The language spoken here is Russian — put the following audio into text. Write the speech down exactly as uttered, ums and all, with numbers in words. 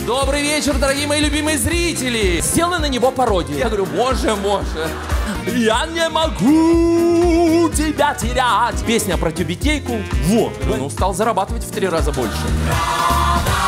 Добрый вечер, дорогие мои любимые зрители. Сделай на него пародию. Я говорю, боже, боже. Я не могу тебя терять. Песня про тюбетейку. Вот. Он стал зарабатывать в три раза больше.